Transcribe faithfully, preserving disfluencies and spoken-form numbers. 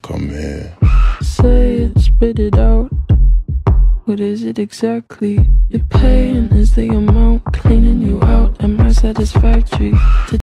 Come here. Say it, spit it out. What is it exactly? Your pain is the amount cleaning you out. Am I satisfactory?